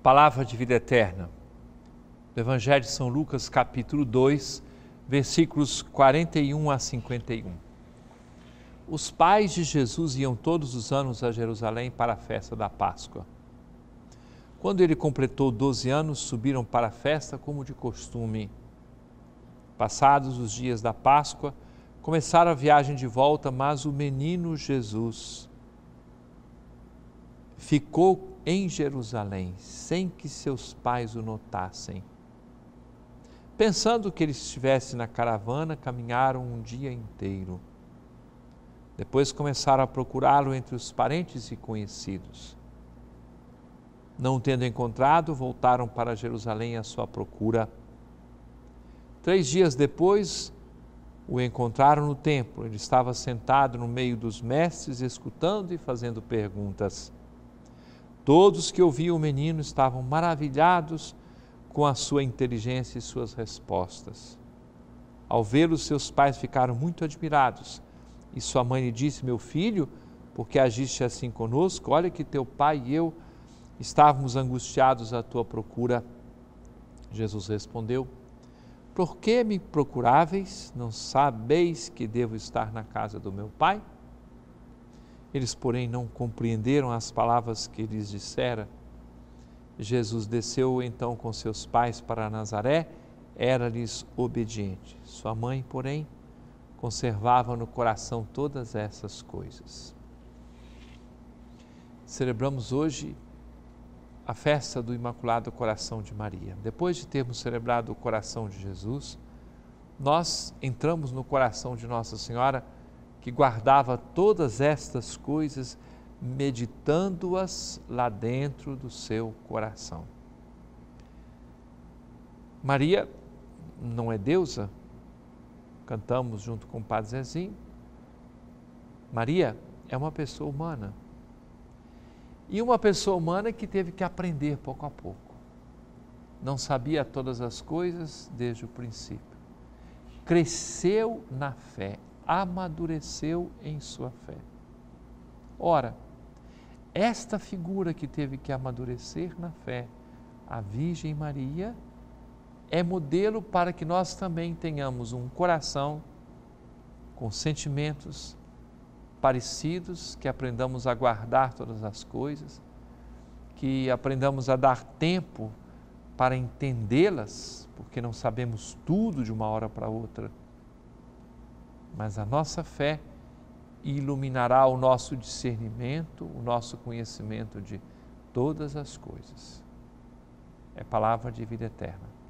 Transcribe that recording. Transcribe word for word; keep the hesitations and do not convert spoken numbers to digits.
Palavra de vida eterna, do Evangelho de São Lucas, capítulo dois, versículos quarenta e um a cinquenta e um. Os pais de Jesus iam todos os anos a Jerusalém para a festa da Páscoa. Quando ele completou doze anos, subiram para a festa como de costume. Passados os dias da Páscoa, começaram a viagem de volta, mas o menino Jesus ficou em Jerusalém, sem que seus pais o notassem. Pensando que ele estivesse na caravana, caminharam um dia inteiro. Depois começaram a procurá-lo entre os parentes e conhecidos. Não o tendo encontrado, voltaram para Jerusalém à sua procura. Três dias depois, o encontraram no templo. Ele estava sentado no meio dos mestres, escutando e fazendo perguntas. Todos que ouviam o menino estavam maravilhados com a sua inteligência e suas respostas. Ao vê-lo, seus pais ficaram muito admirados. E sua mãe lhe disse: meu filho, por que agiste assim conosco? Olha que teu pai e eu estávamos angustiados à tua procura. Jesus respondeu: por que me procuráveis? Não sabeis que devo estar na casa do meu pai? Eles, porém, não compreenderam as palavras que lhes dissera. Jesus desceu então com seus pais para Nazaré, era-lhes obediente. Sua mãe, porém, conservava no coração todas essas coisas. Celebramos hoje a festa do Imaculado Coração de Maria. Depois de termos celebrado o coração de Jesus, nós entramos no coração de Nossa Senhora, que guardava todas estas coisas, meditando-as lá dentro do seu coração. Maria não é deusa, cantamos junto com o Padre Zezinho. Maria é uma pessoa humana. E uma pessoa humana que teve que aprender pouco a pouco. Não sabia todas as coisas desde o princípio. Cresceu na fé, amadureceu em sua fé. Ora, esta figura que teve que amadurecer na fé, a Virgem Maria, é modelo para que nós também tenhamos um coração com sentimentos parecidos, que aprendamos a guardar todas as coisas, que aprendamos a dar tempo para entendê-las, porque não sabemos tudo de uma hora para outra. Mas a nossa fé iluminará o nosso discernimento, o nosso conhecimento de todas as coisas. É palavra de vida eterna.